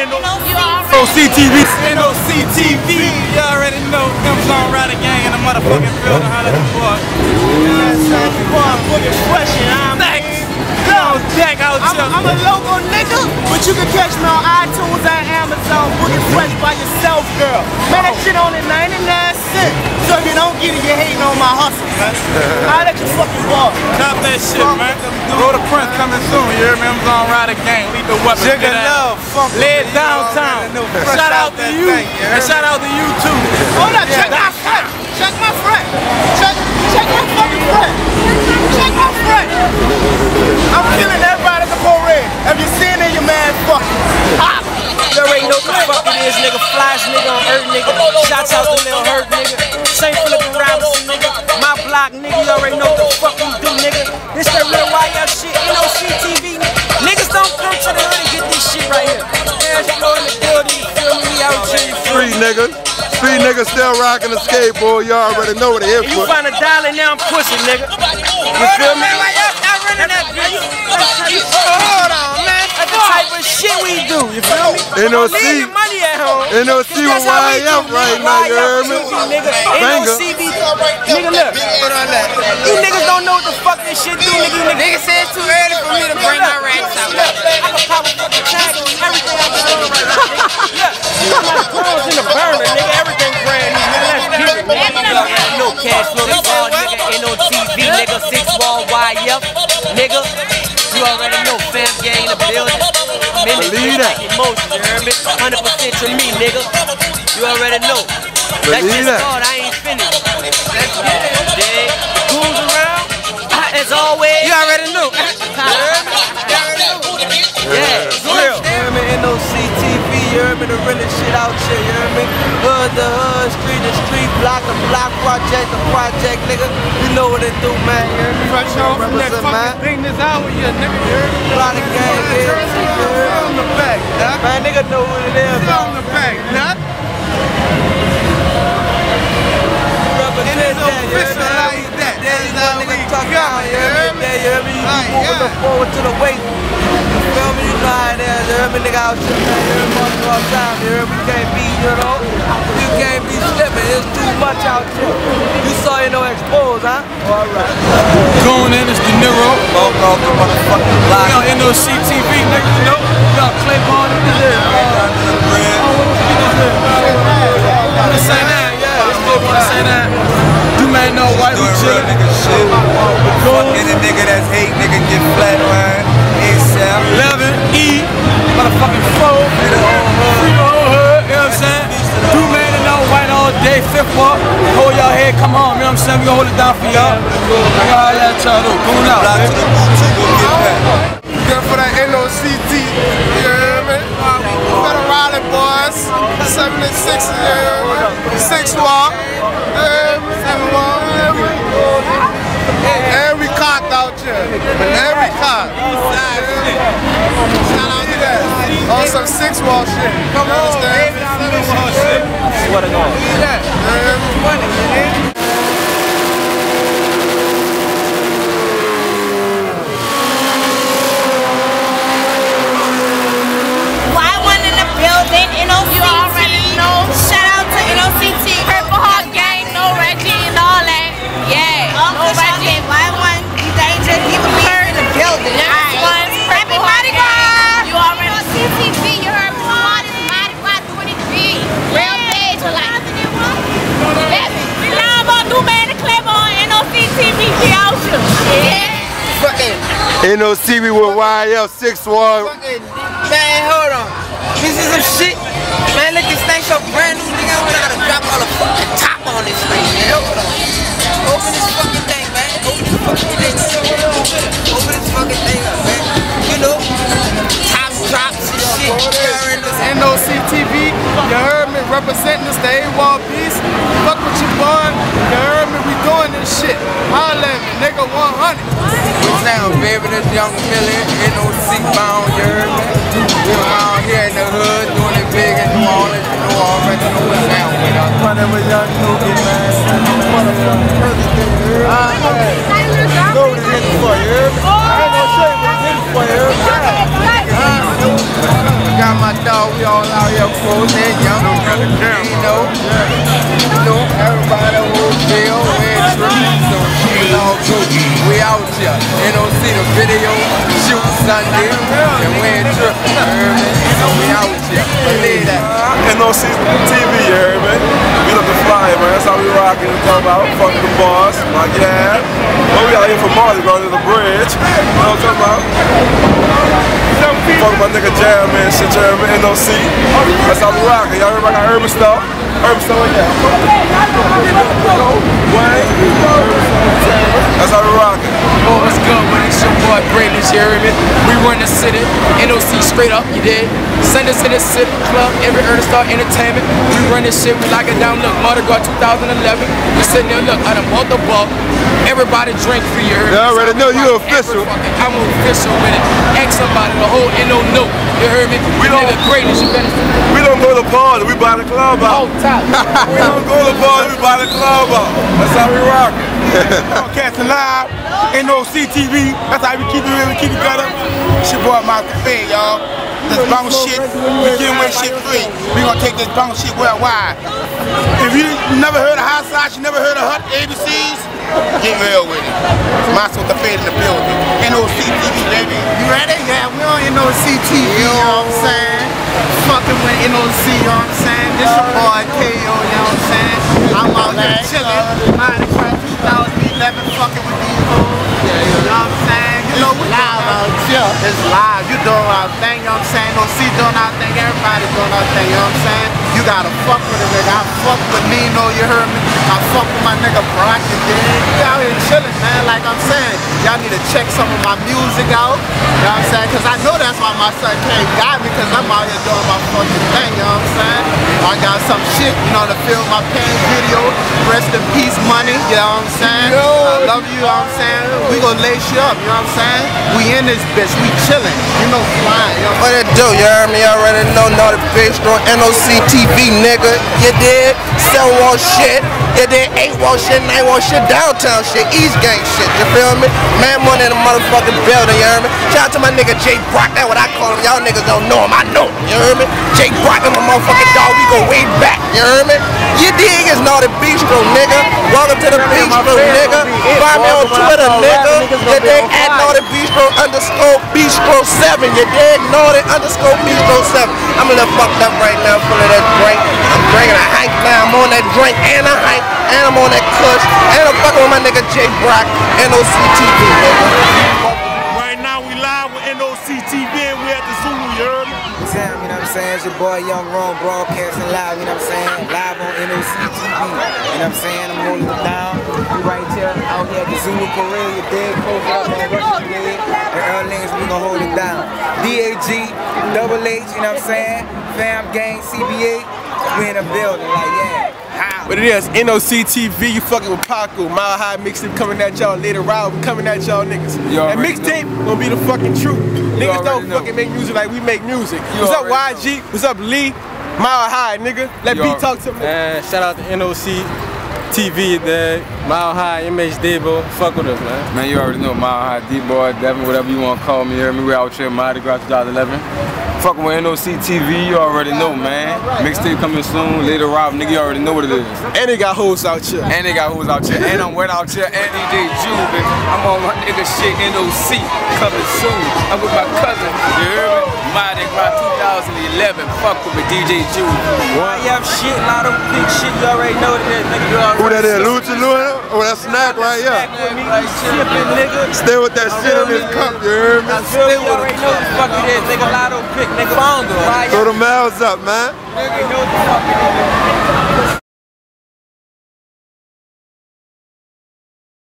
NOCTV. NOCTV. You already know. Amazon Rider Gang in the motherfucking building. Holla at the boy. Boogie Fresh, you know what I mean? I'm a local nigga, but you can catch me on iTunes and Amazon. Boogie Fresh by yourself, girl. Man, that shit only 99 cents. So if you don't get it, you're hating on my hustle, man. I'll let you fucking ball. Stop that shit, man. Go to Prince coming soon. You hear me? Amazon Rider Gang. Leave the weapons. Jigga love. Lay it downtown. Shout out to you. And shout out to you too. Hold up, check my friend. Check my friend. Check my fucking friend. Check my friend. I'm killing everybody at the parade. Have you seen it, you mad fucking hop? You already know what the fuck it is, nigga. Flies nigga on Earth, nigga. Shouts out to Lil Hurt, nigga. St. Philip and Robinson, nigga. My block, nigga. You already know what the fuck we do, nigga. This that real YF shit. NOCTV. Niggas don't come to the hood and get this shit right here. There's you know in the building, you feel me? We out here. Street nigga. Street niggas still rocking the skateboard. You already know what it is. You find a dollar now, I'm pushing, nigga. You feel me? Y'all running that bitch. Hold on, man. That's the type of shit we do. You feel me? NOC. Leave your money at home. NOC with YF right now, you heard me? NOCV. Nigga, look. You niggas don't know what the fuck this shit do, nigga. Nigga said it's too early for me to bring my racks out. I can pop a fucking tag on everything I can do right now. Look, my clothes in the burner, nigga. Everything brand new, nigga. Let's get it, nigga. No cash flow, that's all, nigga. NOTV, nigga. 6 Wall YF, nigga. You already know, fam gang in the building. Believe that. Emotion, you heard me? 100% to me, nigga. You already know. That's just God, I ain't finished. Let's get it. Dig. The goons around, as always. You already know. Yeah, it's real. You hear me? NOCTV, you hear me? The realest shit out here, you hear me? Hood to hood, street to street, block to block, project to project, nigga. You know what it do, man, you hear me? Fresh off from that fucking thing that's out with you, nigga, you heard me? A lot of gang here, on the back, man, nigga know what it is. On the back, nut. Represent It is that, you hear official me? like that. There you go, nigga, talk got about, me, you hear me? There, you hear me? You moving the forward to the weight. You feel me? You know how it is, you hear me? Nigga out here, man, you hear me? All the time, you hear me? You can't be, you know? You can't be slipping, it's too much out here. You saw, you know, exposed, huh? Alright. Going in is De Niro. Walk off the motherfucking block. We on NOCTV, nigga, you know? We on Claiborne in the day. Wanna say that? Yeah, it's good wanna say that. You may know white we chillin'. Nigga shit. Fuck any nigga that's hate, nigga get flat line. ASAP. 11E, motherfucking 4. Free the whole hood, you know what I'm saying? Do man and no white all day, 5th walk. Hold y'all head, come on, you know what I'm saying? We gon' hold it down for y'all. I got all that y'all do. Going out, Block to the booty, go get back. Good for that NOCT, you hear me? For the Raleigh boys, 7 and 6, you hear me? 6 walk, you hear me? 7 walk, you hear me? And we cocked out here, and we cocked. Shout out to that. On some 6 wall shit. Come on, understand? Swear to God. You already know. Shout out to NOCT, Purple Heart Gang, no Reggie and all that. Yeah, no Reggie. Y1, Danger, even me in the building. Next one, Purple Heart Gang. You already know. CTV, you heard me. Hardest Mighty 523. Real page, like. Now I'm on New Man to Claiborne, NOCTV, we out here. Yeah. NOCTV with YF 6 wall. Man, hold on. This is some shit. Man, look, this thing so brand new, nigga. I gotta drop all the fucking top on this thing, man. Hold on. Open this fucking thing, man. Open this fucking thing. Open this fucking thing up, man. You know, top drops and shit. NOCTV, you heard me representing this, the A-Wall piece. Fuck with your boy, you heard me, we doing this shit. Holla at me, nigga 100. What's down, baby? This young Philly, NOC bound, you heard me? We around here in the hood, doing it big in New Orleans, you know already know what's down with us. Running with young Nuki, man. Motherfucking perfect thing, you heard me? You know what it's hitting for, you heard me? I ain't gonna show you what it's hitting for, you heard me? Got got my dog, we all out here closing, young, you know, everybody will feel, we're tripping, so we all good. We out here, NOC the video, shoot Sunday, and we're tripping, so we out here, believe that. NOC TV, you heard me? We looking fly, man, that's how we rockin' and talk about, fuck the boss, like yeah. Well, we out here for Marley, going to the bridge, you know what I'm talking about? Fuck my nigga Jam, man, shit, you heard me? NOC, that's how we rockin', y'all heard about Urban Star? Urban Star, yeah. That's how we rockin'. Oh, what's good, man? It's your boy Greatness, you heard me? We run the city, NOC straight up, you did. Send us in the city club, every Urban Star Entertainment. We run this shit, we lock it down, look, Mardi Gras 2011. We sitting there, look, I done bought the ball. Everybody drink for you, heard me? Yeah, I already know you official. I'm official with it. Ask somebody, the whole NO note, you heard me? We don't Greatness, you better. We don't go to party, we buy the club out. Oh, top. We don't go to party, we buy the club out. That's how we rockin'. Broadcasting live, NOC TV. That's how we keep it real, we keep it gutter. It's your boy Mouth Cafe, y'all. This bounce shit, we giving away shit free. We gonna take this bounce shit worldwide. If you never heard of Hot Sauce, you never heard of Hut ABCs, get real with it. Mouth Cafe in the building. NOC TV, baby. You ready? Yeah, we on NOC TV, you know what I'm saying? Fucking with NOC, you know what I'm saying? This your boy KO, you know what I'm saying? I'm out here chillin', Mardi Gras 2011, fucking with these hoes. You know what I'm saying? You know we live out here. It's live. You doing our thing, you know what I'm saying? NOC doing our thing, everybody doing our thing, you know what I'm saying? You gotta fuck with a nigga. I fuck with Nino, you heard me? I fuck with my nigga Brock, you dig? We out here chillin', man, like I'm saying. Y'all need to check some of my music out, you know what I'm saying? Cause I know that's why my son Kane got me, cause I'm out here doing my fucking thing, you know what I'm saying? I got some shit, you know, to film my Pain video. Rest in peace, money, you know what I'm saying? I love you, you know what I'm saying? We gonna lace you up, you know what I'm saying? We in this bitch, we chillin', you know, flying, you know What it do, you heard me? You already know the bitch on NOC TV, nigga. You did 7 wall shit, you did 8 wall shit, 9 wall shit, downtown shit, East Gang shit, you feel me? Man, money in the motherfucking building, you heard me? Shout out to my nigga Jay Brock, that's what I call him. Y'all niggas don't know him, I know him, you heard me? Jay Brock and my motherfucking dog, we go way back, you heard me? You dig is Naughty Bistro, nigga. Welcome to the Bistro, nigga. Find me on Twitter, nigga. You dig at Naughty Bistro _Bistro 7. You dig Naughty _Bistro 7. I'm a little fucked up right now, full of that drink. I'm drinking a hike now. I'm on that drink and a hike, and I'm on that kush, and I'm fucking with my nigga Jay Brock, NOC TV, nigga. Right now we live with NOC TV and we at the Zulu, you heard me? You know what I'm saying? It's your boy Young Rome broadcasting live, you know what I'm saying? Live on NOC TV, you know what I'm saying? I'm holding it down. We right here out here at the Zulu Parade, you dig? Close up on Russian Red. And Earl Links, we gonna hold it down. DAG, Double H, you know what I'm saying? Fam Gang, CBA, we in the building, like yeah. How? But it is NOC TV, you fucking with Paco. Mile High mixtape coming at y'all later on. We coming at y'all niggas. That mixtape gonna be the fucking truth. Niggas don't fucking make music like we make music. What's up, YG? What's up, Lee? Mile High, nigga. Let B talk to me. Shout out to NOC TV, there. Mile High, MH Debo. Fuck with us, man. Man, you already know Mile High, D-Boy, Devin, whatever you want to call me. You heard me? We out here Mardi Gras 2011. Fucking with NOC TV, you already know, man. Mixtape coming soon, later Rob, nigga, you already know what it is. And they got hoes out here. And they got hoes out here. And I'm wet out here, and DJ Juve. I'm on my nigga shit, NOC, coming soon. I'm with my cousin, you heard me? Mardi Gras 2011, fuck with me, DJ Juve. Yeah, shit, Lotto Pick shit, you already know that, nigga. Who that is? Lucha Luna? Oh, that's Snack right here. Stay with that shit in this cup, you heard me? Stay with already know the fuck it is, nigga. Lotto Pick, nigga. Throw the mouths up, man. Nigga, know the fuck it is.